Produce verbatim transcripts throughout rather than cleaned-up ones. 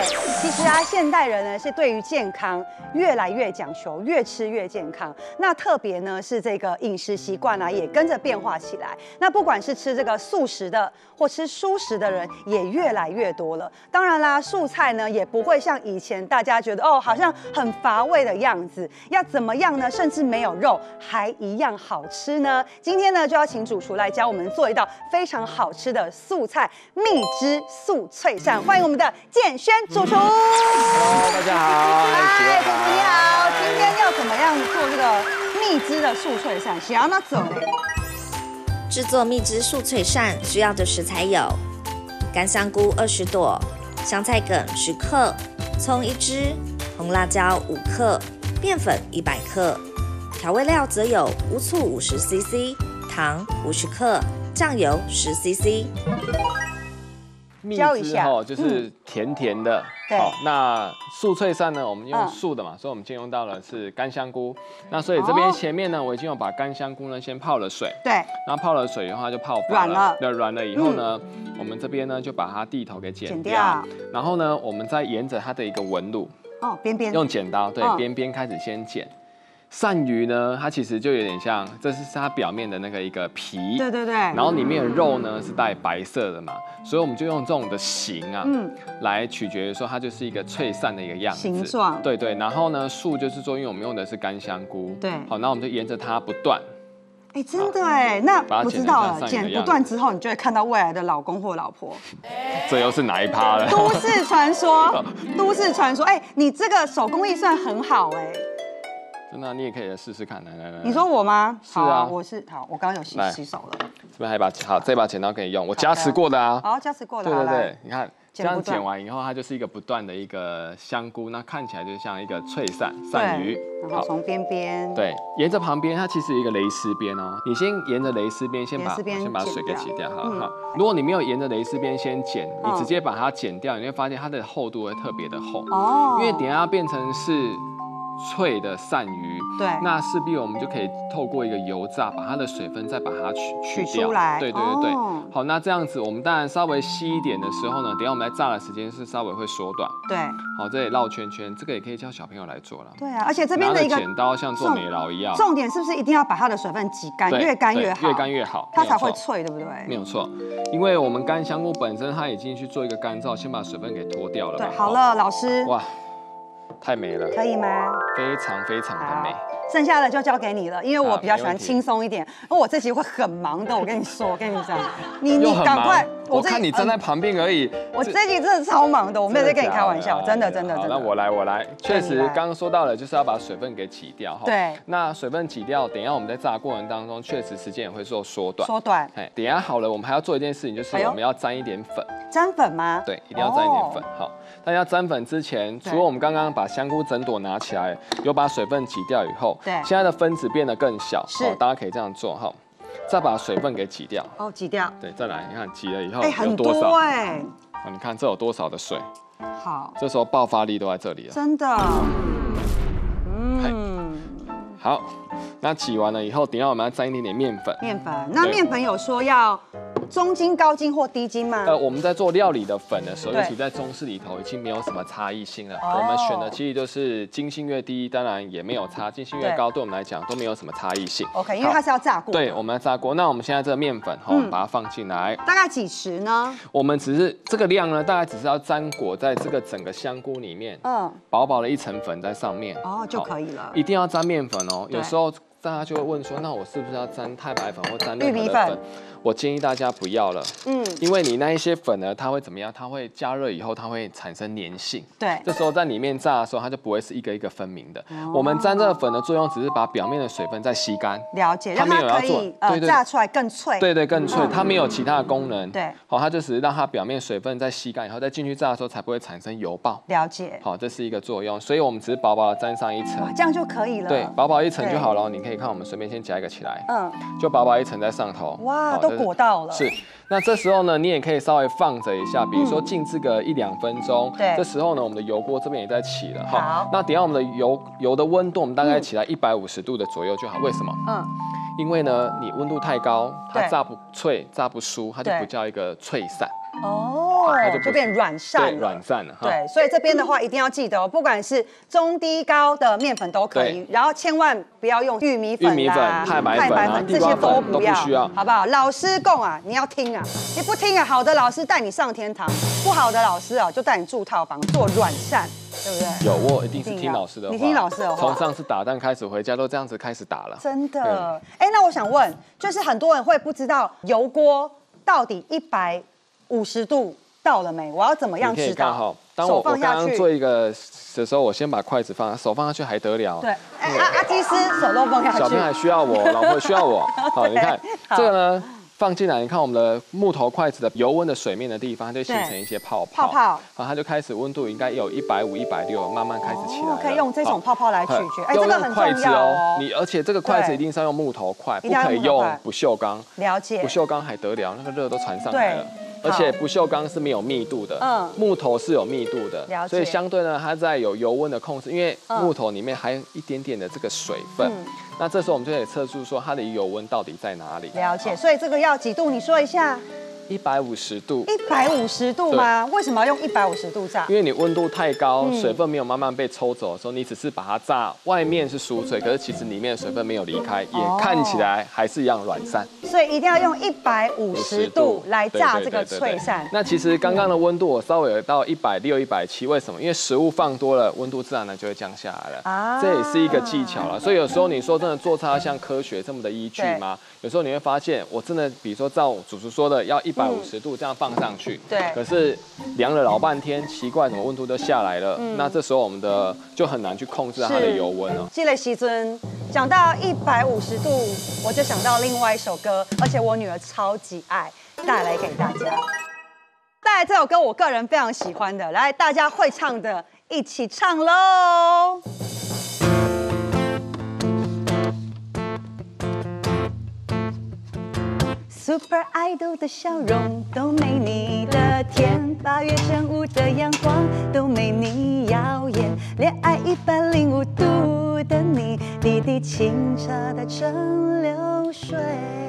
其实啊，现代人呢是对于健康越来越讲求，越吃越健康。那特别呢是这个饮食习惯啊，也跟着变化起来。那不管是吃这个素食的，或吃蔬食的人，也越来越多了。当然啦，素菜呢也不会像以前大家觉得哦，好像很乏味的样子。要怎么样呢？甚至没有肉还一样好吃呢？今天呢就要请主厨来教我们做一道非常好吃的素菜蜜汁素脆鳝。欢迎我们的建轩主厨。 Hello， 大家好。 嗨，主厨你好。今天要怎么样做这个蜜汁的素脆鳝？想要那走呢？ 制作蜜汁素脆鳝需要的食材有：干香菇二十朵、香菜梗十克、葱一支、红辣椒五克、面粉一百克。调味料则有乌醋五十 C C、糖五十克、酱油十 C C。 蜜汁哈就是甜甜的， 对。 好，那素脆鳝呢，我们用素的嘛，所以我们今天用到的是干香菇。那所以这边前面呢，我已经有把干香菇呢先泡了水， 对。 然后泡了水的话就泡软了， 对，软了以后呢，我们这边呢就把它蒂头给剪掉，然后呢，我们再沿着它的一个纹路， 哦，边边用剪刀，对，边边开始先剪。鳝鱼呢，它其实就有点像，这是它表面的那个一个皮， 对对对， 然后里面的肉呢是带白色的嘛，所以我们就用这种的形啊，嗯，来取决于说它就是一个脆鳝的一个样子， 形状， 对对。然后呢，素就是说，因为我们用的是干香菇， 对， 好，那我们就沿着它不断。 哎，真的哎，那我知道了，剪不断之后，你就会看到未来的老公或老婆。 这又是哪一趴了？ 都市传说，都市传说，哎，你这个手工艺算很好哎。 真的，你也可以来试试看，来来来。 你说我吗？ 是啊， 我是好，我刚刚有洗洗手了。 这边还有一把好，这把剪刀可以用，我加持过的啊。 好，加持过的。 对对对，你看这样剪完以后，它就是一个不断的一个香菇，那看起来就像一个脆鳝鳝鱼。 然后从边边， 对，沿着旁边，它其实有一个蕾丝边哦。你先沿着蕾丝边，先把先把水给挤掉，好好。如果你没有沿着蕾丝边先剪，你直接把它剪掉，你会发现它的厚度会特别的厚哦，因为等下要变成是脆的鳝鱼， 对， 那势必我们就可以透过一个油炸，把它的水分再把它取取掉出来。 对对对对，好，那这样子我们当然稍微稀一点的时候呢，等下我们来炸的时间是稍微会缩短。 对， 好，这里绕圈圈，这个也可以教小朋友来做了。 对啊，而且这边的一个剪刀像做美劳一样， 重点是不是一定要把它的水分挤干，越干越好， 越干越好， 它才会脆，对不对？ 没有错，因为我们干香菇本身它已经去做一个干燥，先把水分给脱掉了。 对，好了，老师。 哇。太美了， 可以吗？ 非常非常的美。 剩下的就交给你了，因为我比较喜欢轻松一点，因为我这集会很忙的。我跟你说，我跟你讲，你你赶快， 我看你站在旁边而已。 我这集真的超忙的，我没有在跟你开玩笑，真的真的真的。 那我来我来，确实刚刚说到了，就是要把水分给挤掉哈。 对。 那水分挤掉，等一下我们在炸过程当中，确实时间也会做缩短。 缩短。 哎，等一下好了，我们还要做一件事情，就是我们要沾一点粉。 沾粉吗？ 对，一定要沾一点粉。好，但要沾粉之前，除了我们刚刚把香菇整朵拿起来，有把水分挤掉以后， 对， 现在的分子变得更小， 是， 大家可以这样做哈。再把水分给挤掉。 哦，挤掉。 对，再来，你看挤了以后有多少？哎， 哦，你看这有多少的水？ 好， 这时候爆发力都在这里了。 真的。嗯。 好，那挤完了以后，等一下我们要沾一点点面粉。 面粉，那面粉有说要中筋、高筋或低筋吗？ 呃，我们在做料理的粉的时候，尤其在中式里头，已经没有什么差异性了。哦、我们选的其实就是筋性越低，当然也没有差；筋性越高，对我们来讲都没有什么差异性。 OK， 因为它是要炸过。 对，我们要炸过。那我们现在这个面粉哈，嗯、把它放进来。 大概几匙呢？ 我们只是这个量呢，大概只是要沾裹在这个整个香菇里面，嗯，薄薄的一层粉在上面， 哦就可以了。 一定要沾面粉哦，有时候。大家就会问说，那我是不是要沾太白粉或沾任何的粉？我建议大家不要了，嗯，因为你那一些粉呢，它会怎么样？它会加热以后，它会产生粘性， 对， 这时候在里面炸的时候，它就不会是一个一个分明的。哦、我们沾这个粉的作用，只是把表面的水分再吸干， 了解，让它可以呃炸出来更脆， 对对，更脆，嗯、它没有其他的功能， 对， 好，它就只是让它表面水分再吸干以后，再进去炸的时候才不会产生油爆， 了解， 好，这是一个作用，所以我们只是薄薄的沾上一层， 哇，这样就可以了， 对，薄薄一层就好了。你可以看，我们随便先夹一个起来，嗯，就薄薄一层在上头， 哇，都裹到了， 是。那这时候呢，你也可以稍微放着一下，比如说静置个一两分钟。对，这时候呢，我们的油锅这边也在起了哈。好，那等下我们的油油的温度，我们大概起来一百五十度的左右就好。为什么？嗯，因为呢，你温度太高，它炸不脆，炸不酥，它就不叫一个脆鳝。哦。 哦，它就就变软散了， 软散了。 对，所以这边的话一定要记得哦，不管是中低高的面粉都可以，然后千万不要用玉米粉、 玉米粉、太白粉啊， 这些都不要， 需要， 好不好？老师供啊，你要听啊，你不听啊，好的老师带你上天堂，不好的老师啊就带你住套房做软散。对不对？ 有，我一定是听老师的话。 你听老师的话。 从上次打蛋开始，回家都这样子开始打了。 真的。哎，那我想问，就是很多人会不知道油锅到底一百五十度到了没？我要怎么样知道？ 当我我刚刚做一个的时候，我先把筷子放，手放下去还得了？ 对。哎，阿阿基斯手都放下去。 小编还需要我，老婆需要我。好，你看这个呢。放进来，你看我们的木头筷子的油温的水面的地方，它就形成一些泡泡。泡泡，然后它就开始温度应该有一百五、一百六，慢慢开始起来了。 可以用这种泡泡来取决。哎，这个很重要哦。 你而且这个筷子一定是要用木头筷，不可以用不锈钢。 了解。 不锈钢还得了，那个热都传上来了。而且不锈钢是没有密度的，嗯，木头是有密度的，所以相对呢，它在有油温的控制，因为木头里面还有一点点的这个水分。那这时候我们就可以测出说它的油温到底在哪里。 了解，所以这个要几度？你说一下。 一百五十度。 一百五十度吗？为什么要用一百五十度炸？ 因为你温度太高，水分没有慢慢被抽走的时候，你只是把它炸，外面是酥脆，可是其实里面的水分没有离开，也看起来还是一样软散。 所以一定要用一百五十度来炸这个脆散。 那其实刚刚的温度我稍微有到一百六、一百七，为什么？因为食物放多了，温度自然呢就会降下来了。啊，这也是一个技巧了。所以有时候你说真的做菜像科学这么的依据吗？有时候你会发现，我真的比如说照主厨说的，要一百五十度这样放上去， 对。 可是量了老半天，奇怪，怎么温度都下来了？嗯、那这时候我们的就很难去控制它的油温哦。 积累西尊讲到一百五十度，我就想到另外一首歌，而且我女儿超级爱，带来给大家。带来这首歌，我个人非常喜欢的，来，大家会唱的，一起唱喽。Super Idol 的笑容都没你的甜，八月正午的阳光都没你耀眼，恋爱一百零五度的你，滴滴清澈的蒸馏水。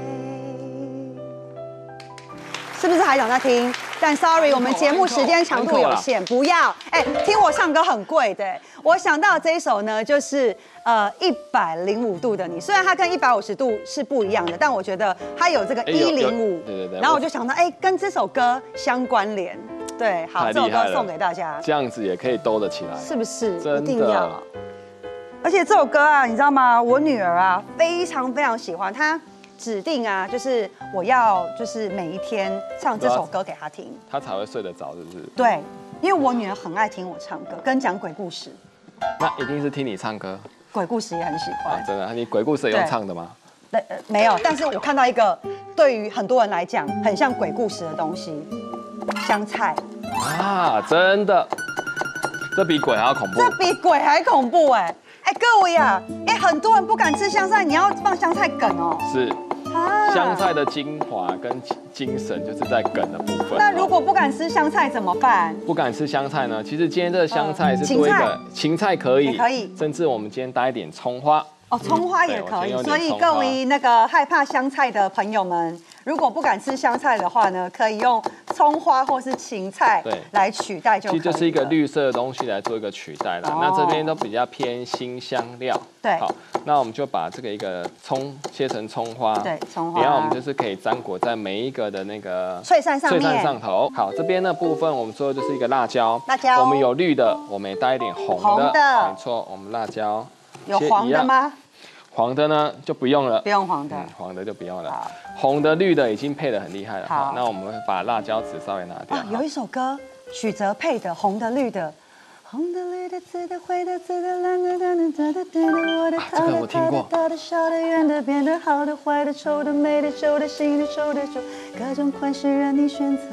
是不是还想再听？但 sorry， 我们节目时间长度有限，不要。哎，听我唱歌很贵的。我想到这一首呢，就是呃一百零五度的你，虽然它跟一百五十度是不一样的，但我觉得它有这个一零五， 对对对。 然后我就想到，哎，跟这首歌相关联。对，好，这首歌送给大家。 这样子也可以兜得起来， 是不是？一定要。而且这首歌啊，你知道吗？我女儿啊，非常非常喜欢她。指定啊，就是我要，就是每一天唱这首歌给她听， 她才会睡得着，是不是？ 对，因为我女儿很爱听我唱歌，跟讲鬼故事。 那一定是听你唱歌， 鬼故事也很喜欢。 啊、真的，你鬼故事也用唱的吗？ 对、呃，没有。但是我看到一个对于很多人来讲很像鬼故事的东西，香菜。 啊，真的，这比鬼还要恐怖。 这比鬼还恐怖哎！哎，各位啊，哎，很多人不敢吃香菜，你要放香菜梗哦。 是。香菜的精华跟精神就是在梗的部分。 那如果不敢吃香菜怎么办？ 不敢吃香菜呢？其实今天这个香菜是多一个芹菜可以， 可以， 甚至我们今天搭一点葱花。 哦，葱花也可以。所以各位那个害怕香菜的朋友们，如果不敢吃香菜的话呢，可以用葱花或是芹菜来取代就可以了。 其实就是一个绿色的东西来做一个取代啦。那这边都比较偏辛香料。 对。 好，那我们就把这个一个葱切成葱花。 对，葱花。 然后我们就是可以沾裹在每一个的那个脆扇上面。 脆扇上头。好，这边的部分我们说的就是一个辣椒。 辣椒。 我们有绿的，我们也带一点红的。 红的。 没错，我们辣椒。 有黄的吗？ 黄的呢就不用了， 不用黄的， 嗯、黄的就不用了。红的、绿的已经配得很厉害了。好，那我们把辣椒籽稍微拿掉。 啊，有一首歌，许哲配的《红的绿的》，红的绿的紫的灰的紫的蓝的蓝的紫的紫的我的这个我听过。 大的小的圆的扁的好的坏的丑的美的丑的新的丑的旧，各种款式任你选择。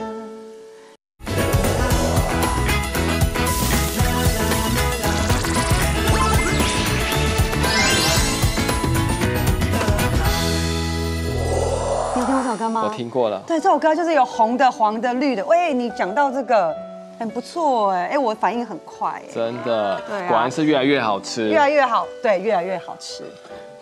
我听过了， 对，这首歌就是有红的、黄的、绿的。喂，你讲到这个很不错哎，哎，我反应很快哎， 真的，对、啊，果然是越来越好吃， 越来越好，对，越来越好吃。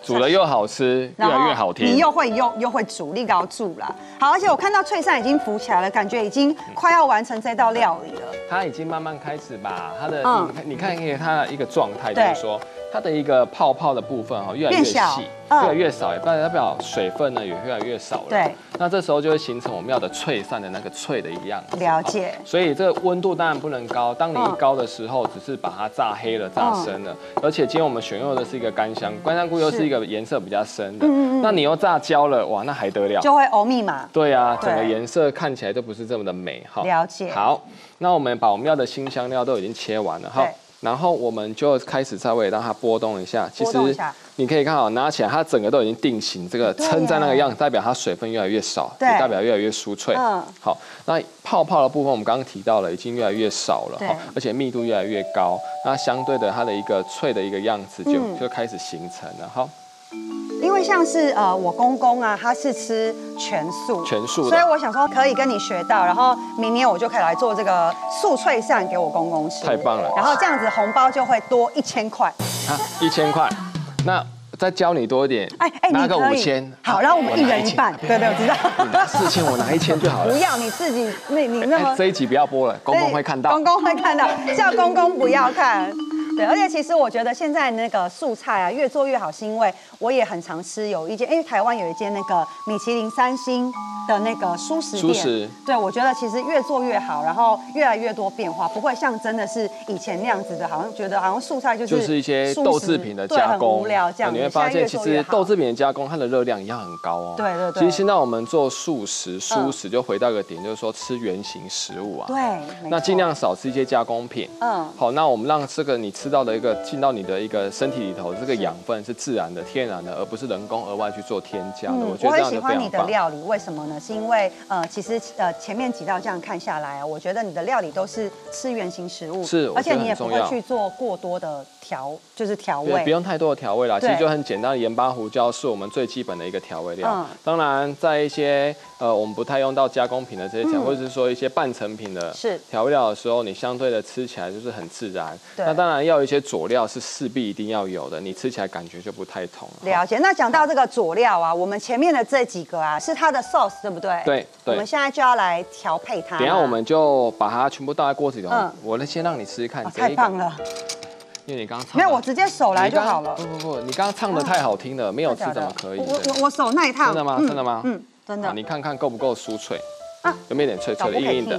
煮的又好吃，越来越好听。 你又会又又会煮，你搞煮啦。好，而且我看到脆扇已经浮起来了，感觉已经快要完成这道料理了。 它已经慢慢开始把它的，嗯、你看，你看它的一个状态，就是说它的一个泡泡的部分哈，越来越细，越来越少，也代表水分呢也越来越少了。对，那这时候就会形成我们要的脆扇的那个脆的一个样子。 了解。 所以这个温度当然不能高，当你一高的时候，只是把它炸黑了、炸深了。而且今天我们选用的是一个干香，干香菇又是一个颜色比较深的，那你又炸焦了，哇，那还得了？ 就会欧密码。 对啊，整个颜色看起来都不是这么的美哈。 了解。 好，那我们把我们要的辛香料都已经切完了哈。然后我们就开始稍微让它波动一下，其实你可以看好，拿起来它整个都已经定型，这个撑在那个样子，代表它水分越来越少，也代表越来越酥脆。嗯，好，那泡泡的部分我们刚刚提到了，已经越来越少了，而且密度越来越高，那相对的它的一个脆的一个样子就就开始形成了。好。 因为像是呃我公公啊，他是吃全素， 全素， 所以我想说可以跟你学到，然后明年我就可以来做这个素脆扇给我公公吃， 太棒了。 然后这样子红包就会多一千块， 啊，一千块，那再教你多一点，哎哎，拿个五千， 好，然后我们一人一半，对对，我知道， 四千我拿一千就好了， 不要你自己那你那么这一集不要播了，公公会看到， 公公会看到，叫公公不要看。对，而且其实我觉得现在那个素菜啊，越做越好，是因为我也很常吃有一间，因为台湾有一间那个米其林三星的那个蔬食店， 蔬食， 对，我觉得其实越做越好，然后越来越多变化，不会像真的是以前那样子的，好像觉得好像素菜就是就是一些豆制品的加工， 很无聊这样。 你会发现其实豆制品的加工它的热量一样很高哦。 对对对。 其实现在我们做素食、蔬食就回到一个点，就是说吃原形食物啊。 对。 那尽量少吃一些加工品。嗯。好，那我们让这个你吃到的一个进到你的一个身体里头，这个养分是自然的、天然的，而不是人工额外去做添加的。我觉得这样就非常棒。我很喜欢你的料理，为什么呢？是因为呃，其实呃前面几道这样看下来啊，我觉得你的料理都是吃原形食物， 是， 而且你也不会去做过多的调，就是调味， 不用太多的调味啦。其实就很简单的盐巴、胡椒是我们最基本的一个调味料。嗯、当然，在一些呃我们不太用到加工品的这些调，嗯、或者是说一些半成品的调味料的时候，你相对的吃起来就是很自然。那当然要有一些佐料是势必一定要有的，你吃起来感觉就不太同。 了解。那讲到这个佐料啊，我们前面的这几个啊是它的 sauce， 对不对？ 对。 我们现在就要来调配它。 等一下我们就把它全部倒在锅子里头。嗯。我先让你吃吃看。 太棒了。 因为你刚刚唱没有，我直接手来就好了。 不不不，你刚刚唱的太好听了，没有吃怎么可以？ 我我我手那一趟。 真的吗？真的吗？ 嗯，真的。 你看看够不够酥脆？啊，有没有点脆脆的、硬硬的？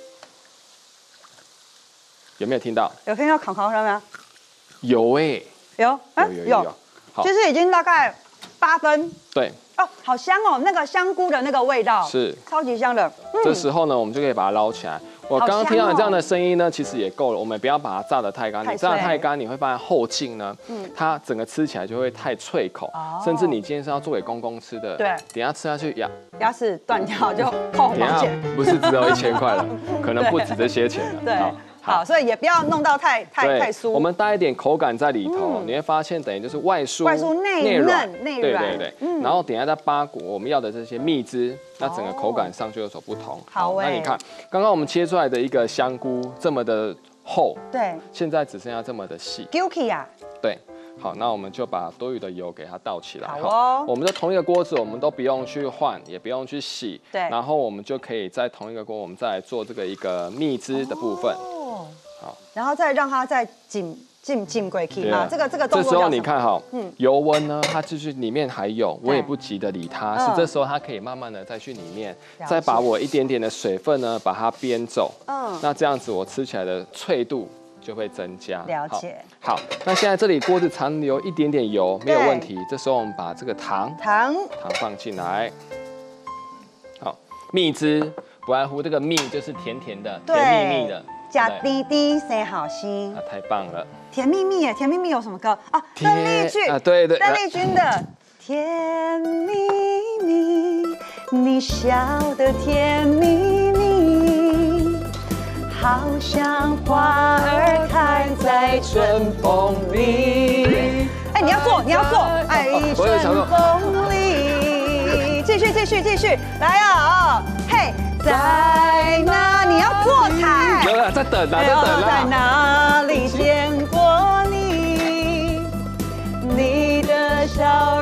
有没有听到？ 有听到烤烤声吗？ 有哎。 有啊有有。好，其实已经大概八分。 对。 哦，好香哦，那个香菇的那个味道是超级香的。 这时候呢，我们就可以把它捞起来。我刚刚听到你这样的声音呢，其实也够了。我们不要把它炸得太干，你炸得太干，你会发现后劲呢，它整个吃起来就会太脆口，甚至你今天是要做给公公吃的，对，等下吃下去牙牙齿断掉就扣红包钱， 不是只有一千块了，可能不止这些钱了。 对。好，所以也不要弄到太太太酥， 我们带一点口感在里头，你会发现等于就是外酥外酥内嫩内软， 对对对，然后等一下再扒我们要的这些蜜汁，那整个口感上就有所不同。 好， 那你看刚刚我们切出来的一个香菇这么的厚， 对， 现在只剩下这么的细 ，Guilty 啊， 对。好，那我们就把多余的油给它倒起来。 好哦。 我们在同一个锅子，我们都不用去换，也不用去洗。 对。 然后我们就可以在同一个锅，我们再来做这个一个蜜汁的部分。哦。好。 然后再让它再紧进进柜去啊，这个这个动作。 这时候你看哈，嗯，油温呢，它就是里面还有，我也不急着理它，是这时候它可以慢慢的再去里面，再把我一点点的水分呢，把它煸走。嗯。那这样子我吃起来的脆度就会增加。 了解。 好，那现在这里锅子残留一点点油，没有问题。这时候我们把这个糖糖糖放进来。好，蜜汁不外乎这个蜜就是甜甜的，甜蜜蜜的。 加滴滴谁好心？ 啊，太棒了！ 甜蜜蜜耶，甜蜜蜜有什么歌啊？邓丽君啊，对对， 邓丽君的《甜蜜蜜》，你笑的甜蜜蜜，好像花儿开在春风里。哎，你要做，你要做，哎，春风里。继续，继续，继续，来啊！嘿。在哪？你要做菜。 有了，在等啊，在等啊。 在哪里见过你？你的笑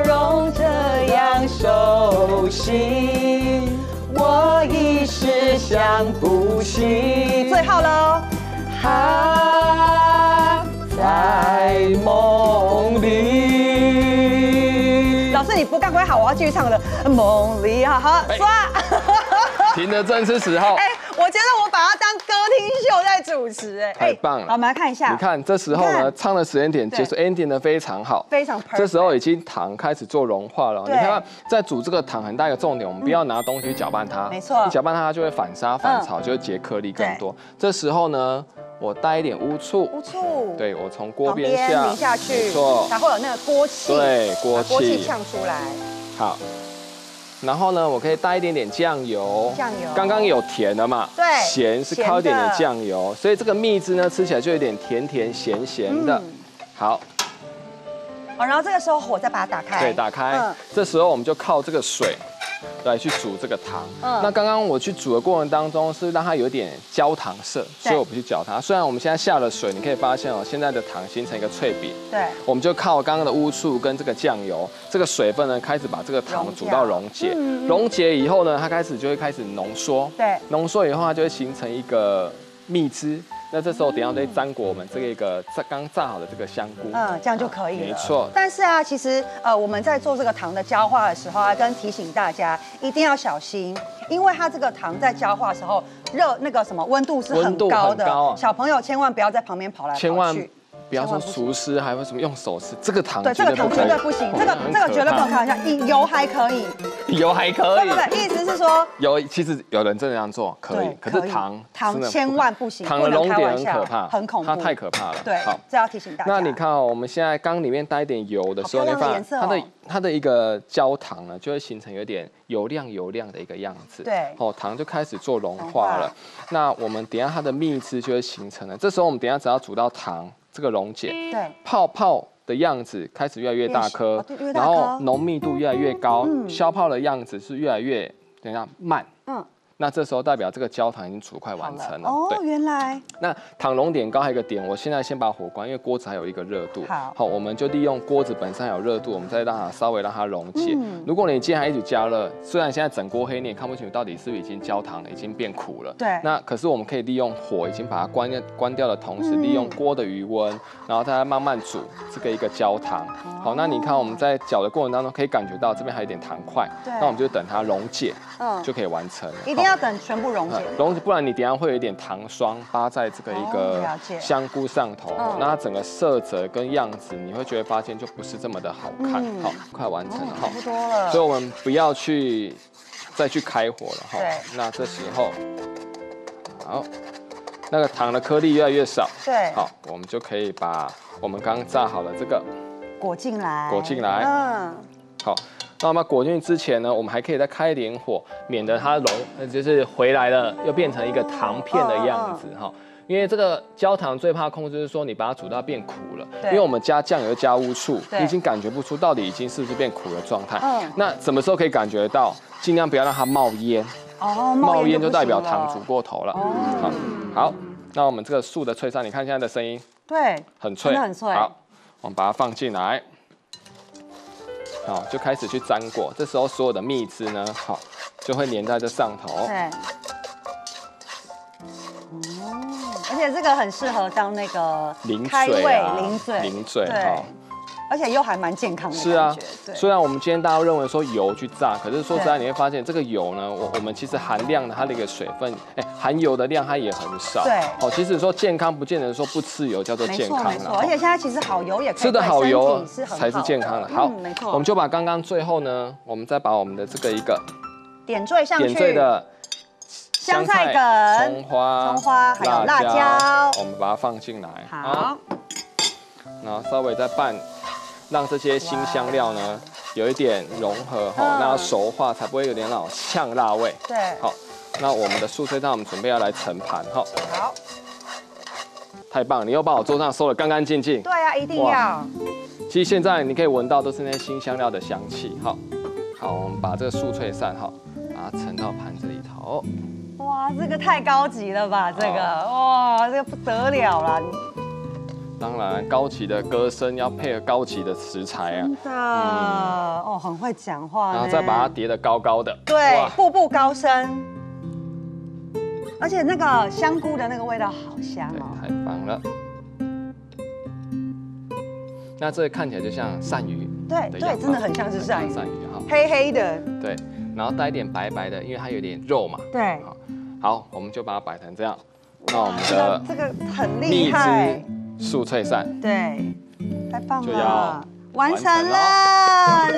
想不起， 最后喽， 还在梦里。 老师你不赶快好，我要继续唱的梦里，好好抓。 停得正是时候。 哎，我觉得我把它当歌厅秀在主持，哎， 太棒了。 好，我们来看一下。 你看这时候呢，唱的时间点结束 ending 的非常好， 非常 perfect。 这时候已经糖开始做融化了。你看，在煮这个糖很大一个重点，我们不要拿东西去搅拌它， 没错， 你搅拌它它就会反沙反潮，就会结颗粒更多。这时候呢，我带一点乌醋， 乌醋， 对我从锅边下淋下去， 没错， 才会有那个锅气， 对，锅气， 锅气呛出来。 好。然后呢，我可以带一点点酱油， 酱油， 刚刚有甜的嘛， 对， 咸是靠一点点酱油，所以这个蜜汁呢吃起来就有点甜甜咸咸的。嗯、好， 哦，然后这个时候火再把它打开， 对，打开，嗯、这时候我们就靠这个水来去煮这个糖。嗯、那刚刚我去煮的过程当中是让它有点焦糖色，所以我不去搅它。虽然我们现在下了水，你可以发现哦，现在的糖形成一个脆饼。 对， 我们就靠刚刚的乌醋跟这个酱油，这个水分呢开始把这个糖煮到溶解。嗯、溶解以后呢，它开始就会开始浓缩。 对， 浓缩以后它就会形成一个蜜汁。那这时候等一下再沾裹我们这个一个刚炸好的这个香菇， 嗯，这样就可以了。 没错。 但是啊，其实呃我们在做这个糖的焦化的时候啊，跟提醒大家一定要小心，因为它这个糖在焦化的时候热那个什么温度是很高的， 高啊、 小朋友千万不要在旁边跑来跑去。 千万不要说厨师，还会什么用手撕，这个糖对，这个糖绝对不行，这个这个绝对不能开玩笑。油还可以， 油还可以， 对不对？意思是说油，其实有人真的这样做可以，可是糖糖千万不行， 糖的熔点很可怕， 很恐怖， 它太可怕了。 对，好，这要提醒大家。 那你看哦，我们现在缸里面带一点油的时候，你看它的它的一个焦糖呢，就会形成有点油亮油亮的一个样子。 对， 哦，糖就开始做融化了。那我们等一下它的蜜汁就会形成了。这时候我们等一下只要煮到糖这个溶解， 对， 泡泡的样子开始越来越大颗，然后浓密度越来越高，嗯、消泡的样子是越来越等一下慢。嗯。那这时候代表这个焦糖已经煮快完成了。 哦，原来。 那糖熔点高还有一个点，我现在先把火关，因为锅子还有一个热度。 好， 好，我们就利用锅子本身还有热度，我们再让它稍微让它溶解。嗯、如果你今天还一直加热，虽然现在整锅黑你也看不清楚到底是不是已经焦糖了，已经变苦了。 对。 那可是我们可以利用火已经把它关关掉的同时，嗯、利用锅的余温，然后再慢慢煮这个一个焦糖。哦、好，那你看我们在搅的过程当中可以感觉到这边还有点糖块，那我们就等它溶解，嗯，就可以完成了。 一定要等全部溶。 溶解，不然你等一下会有一点糖霜扒在这个一个香菇上头，哦、那它整个色泽跟样子，你会觉得发现就不是这么的好看。嗯、好，快完成了哈， 差不多了。 所以我们不要去再去开火了哈。 对。 那这时候，好，那个糖的颗粒越来越少。 对。 好，我们就可以把我们刚刚炸好了这个裹进来。 裹进来。 嗯。 好。那我们裹进去之前呢，我们还可以再开一点火，免得它融，就是回来了又变成一个糖片的样子哈。因为这个焦糖最怕控制就是说你把它煮到变苦了，因为我们加酱油加乌醋，你已经感觉不出到底已经是不是变苦的状态。嗯。那什么时候可以感觉到？尽量不要让它冒烟。 哦， 冒烟就代表糖煮过头了。哦。好，好，那我们这个素的脆扇，你看现在的声音， 对， 很脆， 很脆。 好，我们把它放进来。好，就开始去沾裹，这时候所有的蜜汁呢，好，就会粘在这上头。 对。嗯，而且这个很适合当那个开胃零嘴， 零嘴， 对。而且又还蛮健康的。 是啊，虽然我们今天大家都认为说油去炸，可是说实在你会发现这个油呢，我我们其实含量的它的一个水分，哎，含油的量它也很少。 对。 哦，其实说健康不见得说不吃油叫做健康了。 没错，而且现在其实好油也可以吃的好油才是健康的。好，没错。我们就把刚刚最后呢，我们再把我们的这个一个点缀上去， 点缀的香菜梗、 葱花、 葱花还有辣椒， 我们把它放进来。 好。 然后稍微再拌。让这些辛香料呢有一点融合哈，那熟化才不会有点那种呛辣味。 对， 好，那我们的素脆蛋我们准备要来盛盘哈。 好， 太棒了，你又把我桌上收得干干净净。 对啊，一定要。 其实现在你可以闻到都是那些辛香料的香气。好，好，我们把这个素脆扇哈，把它盛到盘子里头。 哇，这个太高级了吧？这个，哇，这个不得了啦！ 当然，高级的歌声要配合高级的食材啊！ 真的，嗯、哦，很会讲话。 然后再把它叠得高高的， 对，步步高升。 而且那个香菇的那个味道好香哦， 太棒了。那这看起来就像鳝鱼， 对对，真的很像是鳝鱼， 鳝鱼哈， 黑黑的， 对，然后带一点白白的，因为它有点肉嘛， 对。 好，我们就把它摆成这样。那我们的这个很厉害， 蜜汁素脆鳝， 对，太棒了， 就要完成了。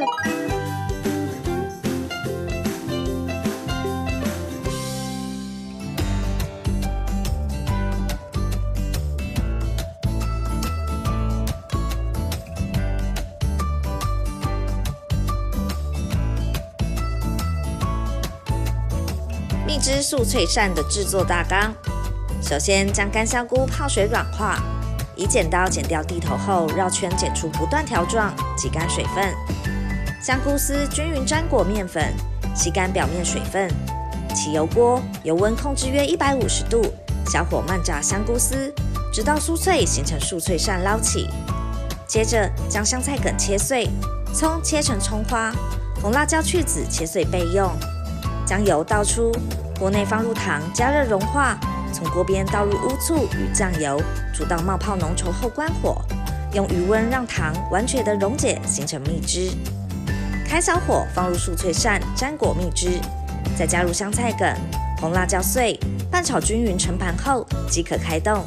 蜜汁素脆鳝的制作大纲：首先将干香菇泡水软化，以剪刀剪掉蒂头后，绕圈剪出不断条状，挤干水分。香菇丝均匀沾裹面粉，吸干表面水分。起油锅，油温控制约一百五十度，小火慢炸香菇丝，直到酥脆形成素脆鳝捞起。接着将香菜梗切碎，葱切成葱花，红辣椒去籽切碎备用。将油倒出，锅内放入糖，加热融化，从锅边倒入乌醋与酱油，煮到冒泡浓稠后关火，用余温让糖完全的溶解，形成蜜汁。开小火放入素脆鳝，沾裹蜜汁，再加入香菜梗、红辣椒碎，拌炒均匀盛盘后即可开动。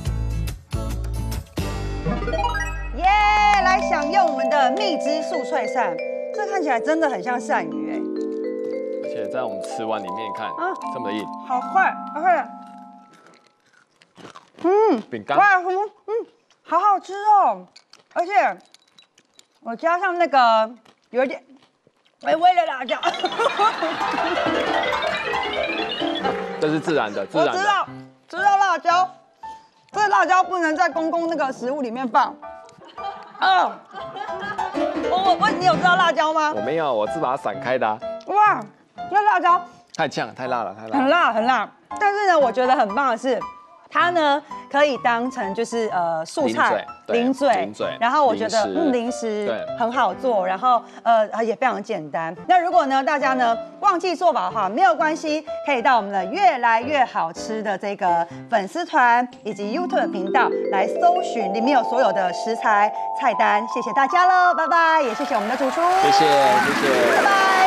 耶！来享用我们的蜜汁素脆鳝，这看起来真的很像鳝鱼哎。 而且在我们吃完里面看，啊，这么硬， 好快，好快。嗯， 饼干， 哇，嗯嗯，好好吃哦！而且我加上那个有点微微的辣椒， 这是自然的，自然的。 我知道，知道辣椒，这个辣椒不能在公共那个食物里面放。嗯，我我你有知道辣椒吗？ 我没有，我是把它散开的、啊。 哇，那辣椒太呛，太辣了，太辣了。 很辣很辣，但是呢，我觉得很棒的是，它呢可以当成就是呃素菜零嘴， 零嘴， 然后我觉得嗯零食很好做，然后呃也非常简单。那如果呢大家呢忘记做法的话，没有关系，可以到我们的越来越好吃的这个粉丝团以及 YouTube 频道来搜寻，里面有所有的食材菜单。谢谢大家喽，拜拜，也谢谢我们的主厨， 谢谢谢谢， 拜拜。